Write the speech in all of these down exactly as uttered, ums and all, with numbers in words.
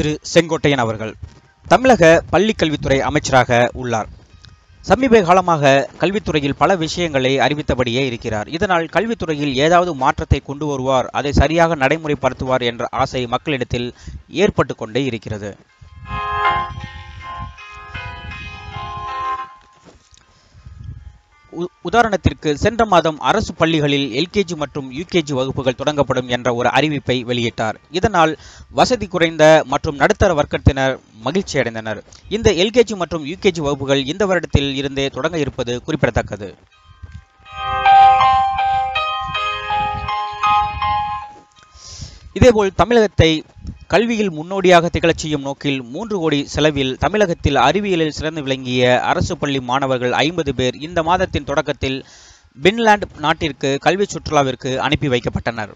திரு செங்கோட்டையன் அவர்கள் தமிழக பள்ளி கல்வித்துறை அமைச்சராக உள்ளார். சமீப காலமாக கல்வித்துறையில் பல விஷயங்களை அறிவித்தபடியே இருக்கிறார். இதனால் கல்வித்துறையில் ஏதாவது மாற்றத்தை கொண்டு வருவார், அதை சரியாக நடைமுறைப்படுத்துவார் என்ற ஆசை மக்களிடத்தில் ஏற்பட்டு கொண்டே இருக்கிறது. உதாரணத்திற்கு சென்ற மாதம் அரசு பள்ளிகளில் எல்கேஜி மற்றும் யூகேஜி வகுப்புகள் தொடங்கப்படும் என்ற ஒரு அறிவிப்பை வெளியிட்டார். இதனால் வசதி குறைந்த மற்றும் நடுத்தர வர்க்கத்தினர் மகிழ்ச்சி அடைந்தனர். இந்த எல்கேஜி மற்றும் யூகேஜி வகுப்புகள் இந்த வருடத்தில் இருந்தே தொடங்க இருப்பது குறிப்பிடத்தக்கது. இதேபோல் தமிழகத்தை கல்வியில் முன்னோடியாக திகழச் செய்யும் நோக்கில் மூன்று கோடி செலவில் தமிழகத்தில் அறிவியலில் சிறந்து விளங்கிய அரசு பள்ளி மாணவர்கள் ஐம்பது பேர் இந்த மாதத்தின் தொடக்கத்தில் பின்லாந்து நாட்டிற்கு கல்வி சுற்றுலாவிற்கு அனுப்பி வைக்கப்பட்டனர்.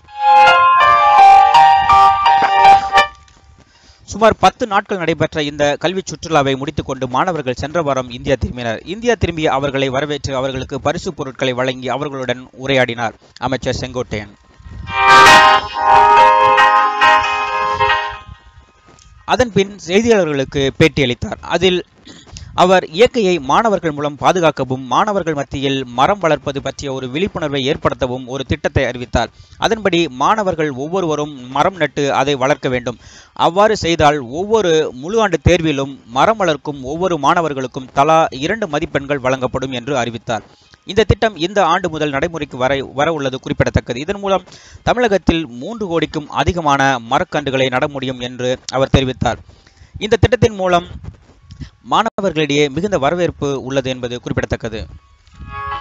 சுமார் பத்து நாட்கள் நடைபெற்ற இந்த கல்வி சுற்றுலாவை முடித்துக்கொண்டு மாணவர்கள் சென்ற வாரம் இந்தியா திரும்பினர். இந்தியா திரும்பிய அவர்களை வரவேற்று அவர்களுக்கு பரிசு பொருட்களை வழங்கி அவர்களுடன் உரையாடினார் அமைச்சர் செங்கோட்டையன். அதன்பின் செய்தியாளர்களுக்கு பேட்டியளித்தார். அதில் அவர் இயற்கையை மாணவர்கள் மூலம் பாதுகாக்கவும் மாணவர்கள் மத்தியில் மரம் வளர்ப்பது பற்றிய ஒரு விழிப்புணர்வை ஏற்படுத்தவும் ஒரு திட்டத்தை அறிவித்தார். அதன்படி மாணவர்கள் ஒவ்வொருவரும் மரம் நட்டு அதை வளர்க்க வேண்டும். அவ்வாறு செய்தால் ஒவ்வொரு முழு ஆண்டு தேர்விலும் மரம் வளர்க்கும் ஒவ்வொரு மாணவர்களுக்கும் தலா இரண்டு மதிப்பெண்கள் வழங்கப்படும் என்று அறிவித்தார். இந்த திட்டம் இந்த ஆண்டு முதல் நடைமுறைக்கு வர வர உள்ளது குறிப்பிடத்தக்கது. இதன் மூலம் தமிழகத்தில் மூன்று கோடிக்கும் அதிகமான மரக்கன்றுகளை நட முடியும் என்று அவர் தெரிவித்தார். இந்த திட்டத்தின் மூலம் மாணவர்களிடையே மிகுந்த வரவேற்பு உள்ளது என்பது குறிப்பிடத்தக்கது.